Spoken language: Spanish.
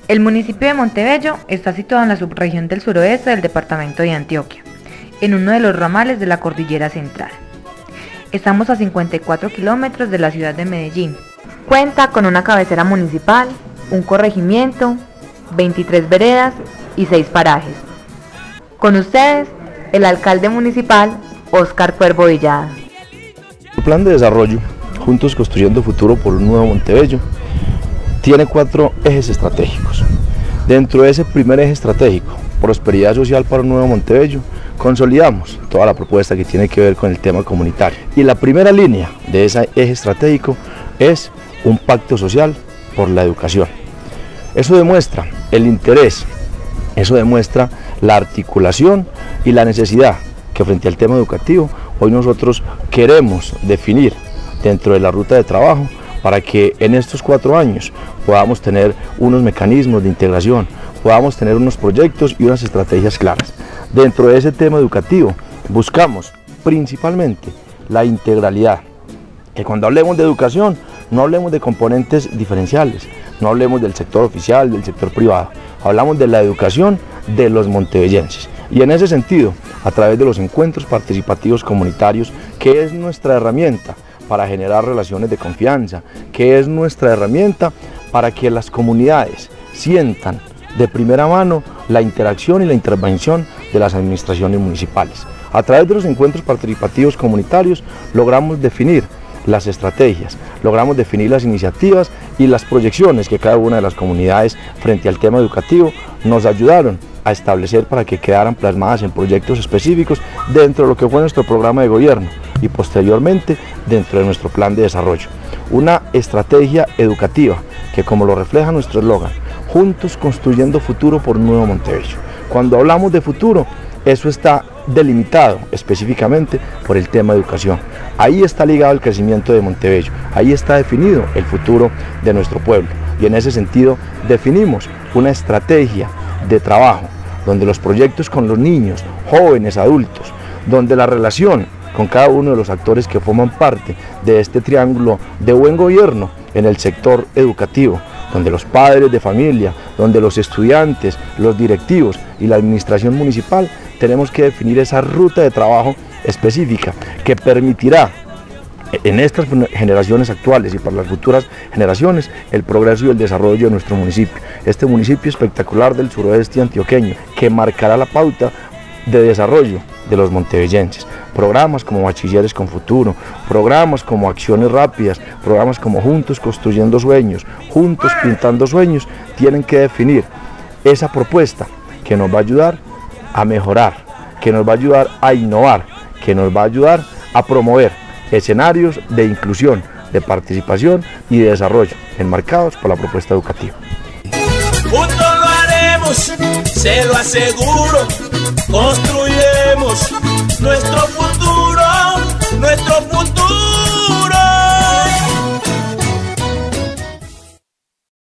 El municipio de Montebello está situado en la subregión del suroeste del departamento de Antioquia, en uno de los ramales de la Cordillera Central. Estamos a 54 kilómetros de la ciudad de Medellín. Cuenta con una cabecera municipal, un corregimiento, 23 veredas y 6 parajes. Con ustedes, el alcalde municipal, Óscar Cuervo Villada. El plan de desarrollo, Juntos Construyendo Futuro por un Nuevo Montebello, tiene 4 ejes estratégicos. Dentro de ese primer eje estratégico, Prosperidad Social para un Nuevo Montebello, consolidamos toda la propuesta que tiene que ver con el tema comunitario. Y la primera línea de ese eje estratégico es un pacto social por la educación. Eso demuestra el interés, eso demuestra la articulación y la necesidad que frente al tema educativo hoy nosotros queremos definir dentro de la ruta de trabajo para que en estos 4 años podamos tener unos mecanismos de integración, podamos tener unos proyectos y unas estrategias claras. Dentro de ese tema educativo buscamos principalmente la integralidad, que cuando hablemos de educación no hablemos de componentes diferenciales, no hablemos del sector oficial, del sector privado, hablamos de la educación de los montebellenses. Y en ese sentido, a través de los encuentros participativos comunitarios, que es nuestra herramienta para generar relaciones de confianza, que es nuestra herramienta para que las comunidades sientan de primera mano la interacción y la intervención de las administraciones municipales. A través de los encuentros participativos comunitarios logramos definir las estrategias, logramos definir las iniciativas y las proyecciones que cada una de las comunidades frente al tema educativo nos ayudaron a establecer para que quedaran plasmadas en proyectos específicos dentro de lo que fue nuestro programa de gobierno y posteriormente dentro de nuestro plan de desarrollo. Una estrategia educativa que, como lo refleja nuestro eslogan, Juntos Construyendo Futuro por un Nuevo Montebello. Cuando hablamos de futuro, eso está delimitado específicamente por el tema de educación. Ahí está ligado el crecimiento de Montebello, ahí está definido el futuro de nuestro pueblo. Y en ese sentido definimos una estrategia de trabajo donde los proyectos con los niños, jóvenes, adultos, donde la relación con cada uno de los actores que forman parte de este triángulo de buen gobierno en el sector educativo, donde los padres de familia, donde los estudiantes, los directivos y la administración municipal tenemos que definir esa ruta de trabajo específica que permitirá en estas generaciones actuales y para las futuras generaciones el progreso y el desarrollo de nuestro municipio. Este municipio espectacular del suroeste antioqueño que marcará la pauta de desarrollo de los montebellenses. Programas como Bachilleres con Futuro, programas como Acciones Rápidas, programas como Juntos Construyendo Sueños, Juntos Pintando Sueños, tienen que definir esa propuesta que nos va a ayudar a mejorar, que nos va a ayudar a innovar, que nos va a ayudar a promover escenarios de inclusión, de participación y de desarrollo enmarcados por la propuesta educativa. Juntos lo haremos, se lo aseguro, construir